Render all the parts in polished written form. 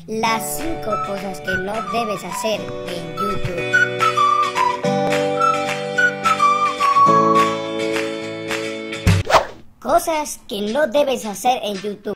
las 5 cosas que no debes hacer en YouTube. Cosas que no debes hacer en YouTube.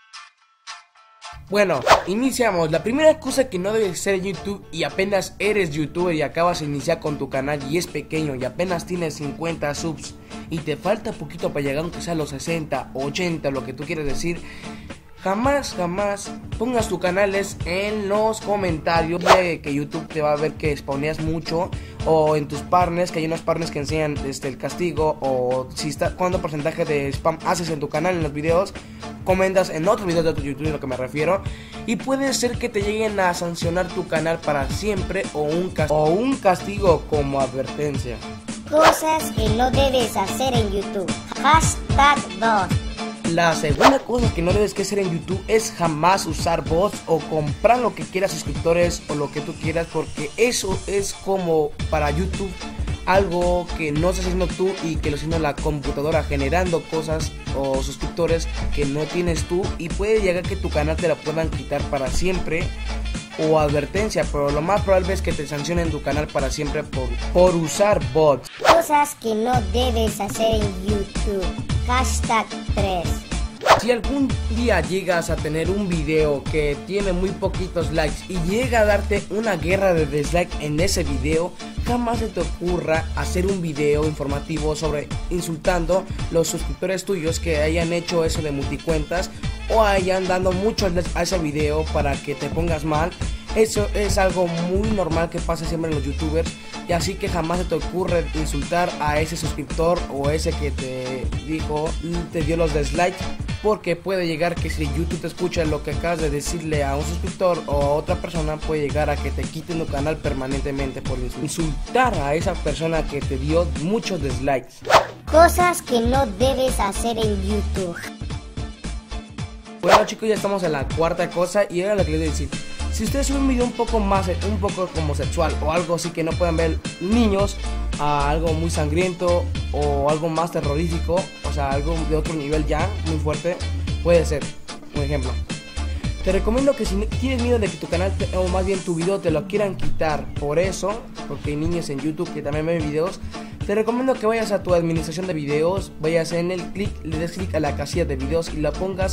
Bueno, iniciamos. La primera cosa que no debes hacer en YouTube y apenas eres youtuber y acabas de iniciar con tu canal y es pequeño y apenas tienes 50 subs y te falta poquito para llegar aunque sea a los 60, 80, lo que tú quieres decir, jamás pongas tus canales en los comentarios de que YouTube te va a ver que spawneas mucho, o en tus partners, que hay unos partners que enseñan el castigo, o si está cuánto porcentaje de spam haces en tu canal en los videos, comentas en otros videos de otro YouTube, a lo que me refiero, y puede ser que te lleguen a sancionar tu canal para siempre o un castigo como advertencia. Cosas que no debes hacer en YouTube. Hashtag 2. La segunda cosa que no debes hacer en YouTube es jamás usar bots o comprar lo que quieras, suscriptores o lo que tú quieras, porque eso es como para YouTube algo que no estás haciendo tú y que lo está haciendo la computadora, generando cosas o suscriptores que no tienes tú, y puede llegar que tu canal te la puedan quitar para siempre o advertencia, pero lo más probable es que te sancionen tu canal para siempre por usar bots. Cosas que no debes hacer en YouTube. Hashtag 3. Si algún día llegas a tener un video que tiene muy poquitos likes y llega a darte una guerra de dislike en ese video, jamás se te ocurra hacer un video informativo sobre insultando los suscriptores tuyos que hayan hecho eso de multicuentas o hayan dado muchos likes a ese video para que te pongas mal. Eso es algo muy normal que pasa siempre en los youtubers, y así que jamás se te ocurre insultar a ese suscriptor o ese que te dio los dislikes, porque puede llegar que si YouTube te escucha lo que acabas de decirle a un suscriptor o a otra persona, puede llegar a que te quiten tu canal permanentemente por insultar a esa persona que te dio muchos dislikes. Cosas que no debes hacer en YouTube. Bueno chicos, ya estamos en la cuarta cosa y era lo que les voy a decir. Si ustedes suben un video un poco como sexual o algo así que no puedan ver niños, a algo muy sangriento o algo más terrorífico, o sea algo de otro nivel ya muy fuerte, puede ser un ejemplo. Te recomiendo que si tienes miedo de que tu canal o más bien tu video te lo quieran quitar por eso, porque hay niños en YouTube que también ven videos, te recomiendo que vayas a tu administración de videos, vayas en el clic, le des clic a la casilla de videos y la pongas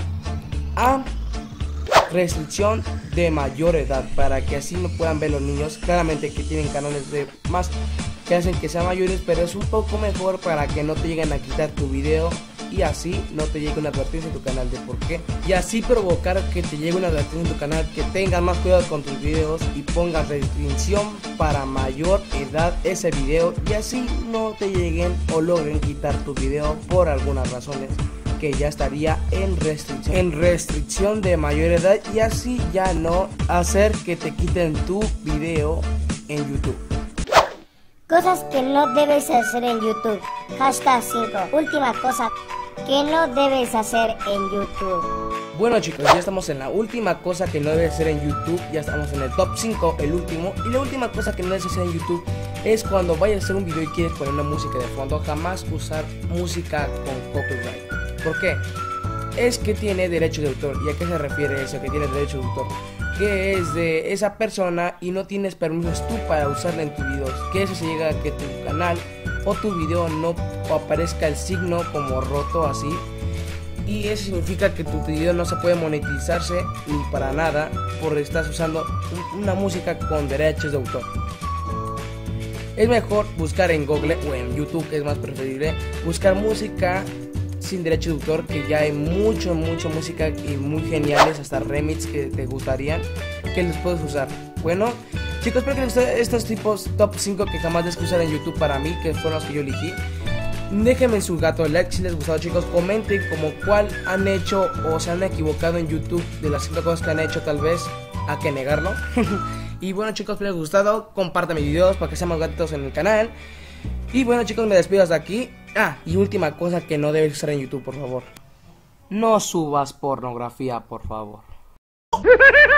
a restricción de mayor edad, para que así no puedan ver los niños. Claramente que tienen canales de más que hacen que sean mayores, pero es un poco mejor para que no te lleguen a quitar tu video y así no te llegue una advertencia en tu canal de por qué, y así provocar que te llegue una advertencia en tu canal, que tengas más cuidado con tus videos y pongas restricción para mayor edad ese video, y así no te lleguen o logren quitar tu video por algunas razones que ya estaría en restricción de mayor edad, y así ya no hacer que te quiten tu video en YouTube. Cosas que no debes hacer en YouTube. Hashtag 5. Última cosa que no debes hacer en YouTube. Bueno chicos, ya estamos en la última cosa que no debes hacer en YouTube. Ya estamos en el top 5, el último. Y la última cosa que no debes hacer en YouTube es cuando vayas a hacer un video y quieres poner una música de fondo, jamás usar música con copyright. ¿Por qué? Es que tiene derecho de autor. ¿Y a qué se refiere eso que tiene derecho de autor? Que es de esa persona y no tienes permisos tú para usarla en tus videos. Que eso se llega a que tu canal o tu video no aparezca el signo como roto así, y eso significa que tu video no se puede monetizarse ni para nada por estar usando una música con derechos de autor. Es mejor buscar en Google o en YouTube, que es más preferible, buscar música sin derecho de autor, que ya hay mucha música y muy geniales, hasta remix que te gustarían, que les puedes usar. Bueno chicos, espero que les gusten estos tipos top 5 que jamás debes usar en YouTube para mí, que fueron los que yo elegí. Déjenme su gato like si les gustó chicos, comenten como cuál han hecho o se han equivocado en YouTube de las 5 cosas que han hecho, tal vez hay que negarlo. Y bueno chicos, si les ha gustado, compartan mis videos para que sean más gatitos en el canal. Y bueno chicos, me despido hasta aquí. Y última cosa que no debes usar en YouTube, por favor: no subas pornografía, por favor.